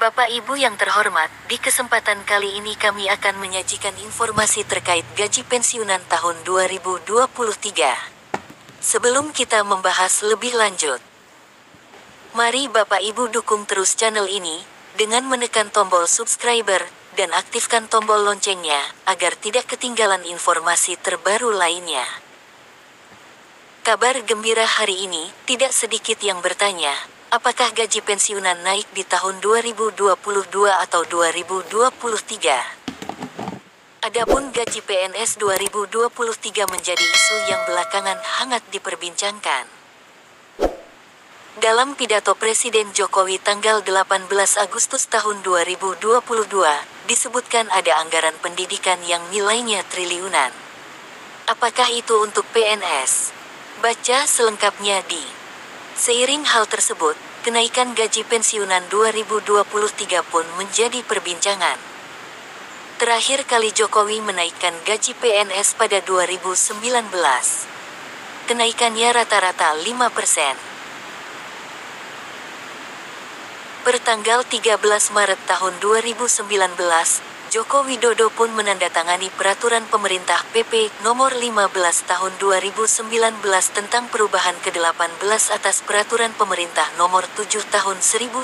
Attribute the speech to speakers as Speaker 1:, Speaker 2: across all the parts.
Speaker 1: Bapak Ibu yang terhormat, di kesempatan kali ini kami akan menyajikan informasi terkait gaji pensiunan tahun 2023. Sebelum kita membahas lebih lanjut, mari Bapak Ibu dukung terus channel ini, dengan menekan tombol subscriber, dan aktifkan tombol loncengnya, agar tidak ketinggalan informasi terbaru lainnya. Kabar gembira hari ini, tidak sedikit yang bertanya, apakah gaji pensiunan naik di tahun 2022 atau 2023? Adapun gaji PNS 2023 menjadi isu yang belakangan hangat diperbincangkan. Dalam pidato Presiden Jokowi tanggal 18 Agustus tahun 2022, disebutkan ada anggaran pendidikan yang nilainya triliunan. Apakah itu untuk PNS? Baca selengkapnya di. Seiring hal tersebut, kenaikan gaji pensiunan 2023 pun menjadi perbincangan. Terakhir kali Jokowi menaikkan gaji PNS pada 2019. Kenaikannya rata-rata 5%. Pertanggal 13 Maret tahun 2019, Joko Widodo pun menandatangani peraturan pemerintah PP nomor 15 tahun 2019 tentang perubahan ke-18 atas peraturan pemerintah nomor 7 tahun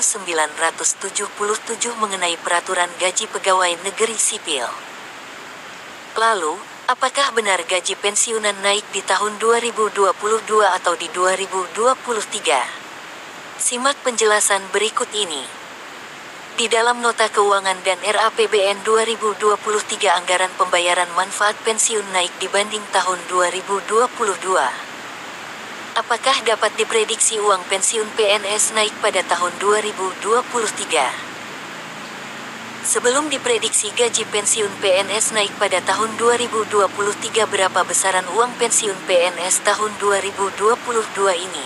Speaker 1: 1977 mengenai peraturan gaji pegawai negeri sipil. Lalu, apakah benar gaji pensiunan naik di tahun 2022 atau di 2023? Simak penjelasan berikut ini. Di dalam Nota Keuangan dan RAPBN 2023 anggaran pembayaran manfaat pensiun naik dibanding tahun 2022. Apakah dapat diprediksi uang pensiun PNS naik pada tahun 2023? Sebelum diprediksi gaji pensiun PNS naik pada tahun 2023, berapa besaran uang pensiun PNS tahun 2022 ini?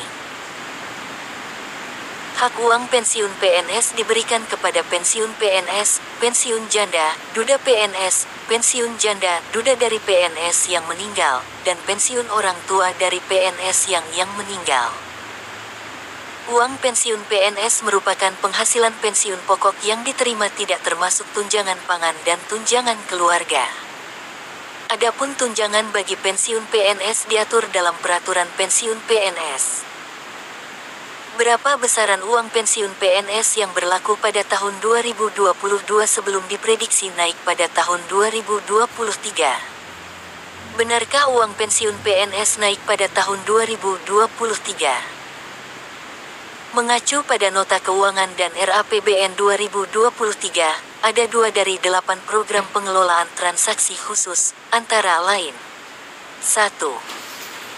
Speaker 1: Hak uang pensiun PNS diberikan kepada pensiun PNS, pensiun janda, duda PNS, pensiun janda, duda dari PNS yang meninggal, dan pensiun orang tua dari PNS yang meninggal. Uang pensiun PNS merupakan penghasilan pensiun pokok yang diterima tidak termasuk tunjangan pangan dan tunjangan keluarga. Adapun tunjangan bagi pensiun PNS diatur dalam peraturan pensiun PNS. Berapa besaran uang pensiun PNS yang berlaku pada tahun 2022 sebelum diprediksi naik pada tahun 2023? Benarkah uang pensiun PNS naik pada tahun 2023? Mengacu pada Nota Keuangan dan RAPBN 2023, ada 2 dari 8 program pengelolaan transaksi khusus, antara lain. 1.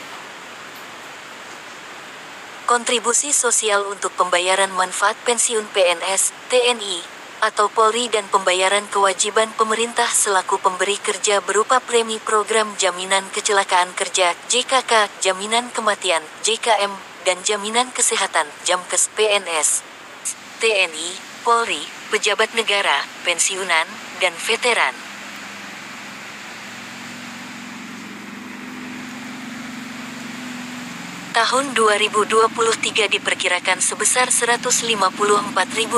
Speaker 1: Kontribusi sosial untuk pembayaran manfaat pensiun PNS, TNI, atau Polri dan pembayaran kewajiban pemerintah selaku pemberi kerja berupa premi program jaminan kecelakaan kerja, JKK, jaminan kematian, JKM, dan jaminan kesehatan, JAMKES PNS, TNI, Polri, pejabat negara, pensiunan, dan veteran. Tahun 2023 diperkirakan sebesar 154.548,0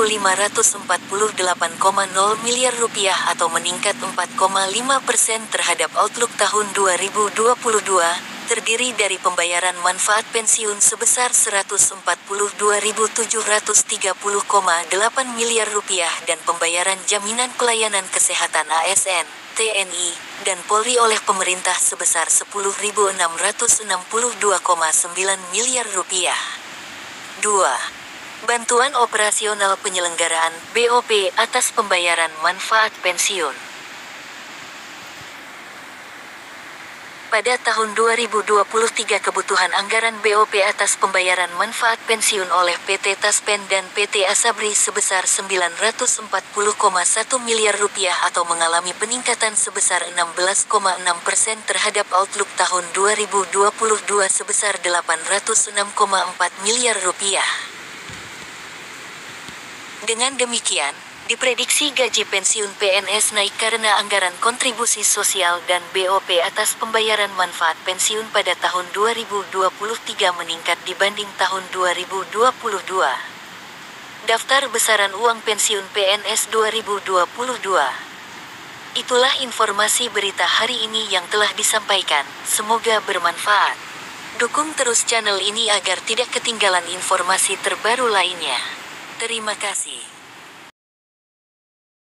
Speaker 1: miliar rupiah atau meningkat 4,5% terhadap outlook tahun 2022, terdiri dari pembayaran manfaat pensiun sebesar 142.730,8 miliar rupiah dan pembayaran jaminan pelayanan kesehatan ASN, TNI, dan Polri oleh pemerintah sebesar 10.662,9 miliar rupiah. 2. Bantuan operasional penyelenggaraan BOP atas pembayaran manfaat pensiun. Pada tahun 2023 kebutuhan anggaran BOP atas pembayaran manfaat pensiun oleh PT Taspen dan PT Asabri sebesar 940,1 miliar rupiah atau mengalami peningkatan sebesar 16,6% terhadap outlook tahun 2022 sebesar 806,4 miliar rupiah. Dengan demikian, diprediksi gaji pensiun PNS naik karena anggaran kontribusi sosial dan BOP atas pembayaran manfaat pensiun pada tahun 2023 meningkat dibanding tahun 2022. Daftar besaran uang pensiun PNS 2022. Itulah informasi berita hari ini yang telah disampaikan. Semoga bermanfaat. Dukung terus channel ini agar tidak ketinggalan informasi terbaru lainnya. Terima kasih.